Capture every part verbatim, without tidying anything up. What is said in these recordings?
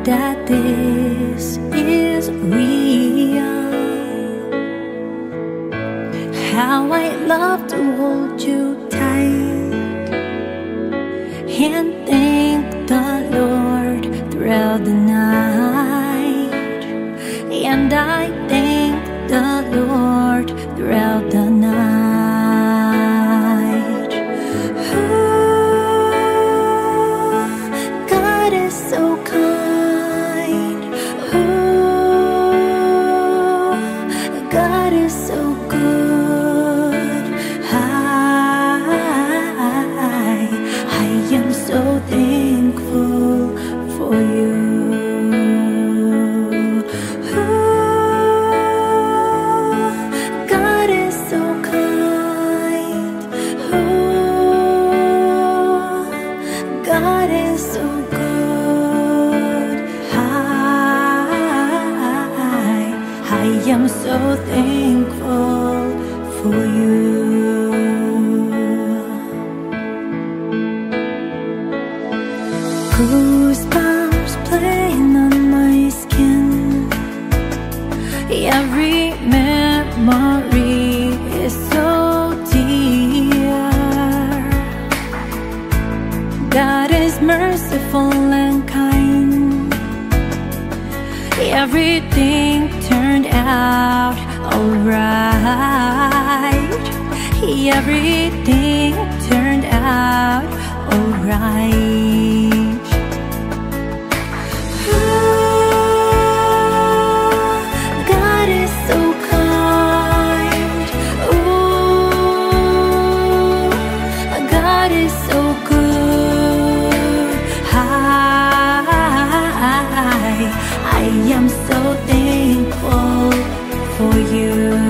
that this is real. How I love to hold you tight and thank the Lord throughout the night. And I thank the Lord throughout the night. Ooh, God is so kind. Ooh, God is so good. I, I am so thankful for you. God is so good. I, I am so thankful for you. Goosebumps playing on my skin. Every memory is so dear. God is merciful and kind. Everything turned out alright. Everything turned out alright. Ooh, God is so kind. Ooh, God is so good. I am so thankful for you.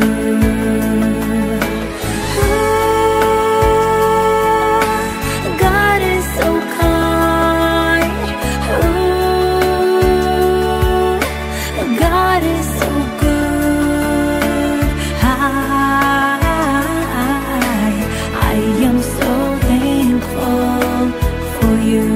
Ooh, God is so kind. Ooh, God is so good. I, I am so thankful for you.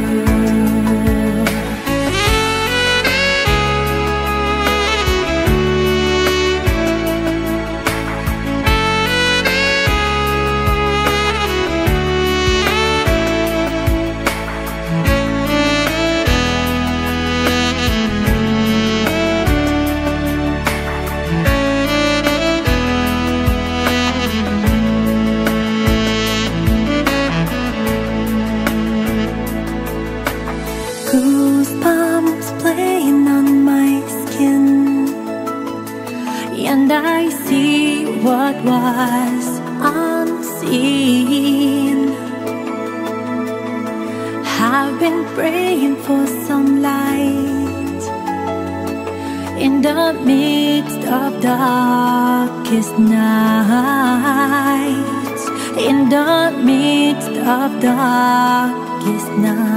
Goosebumps playing on my skin, and I see what was unseen. I've been praying for some light in the midst of darkest nights. In the midst of darkest nights,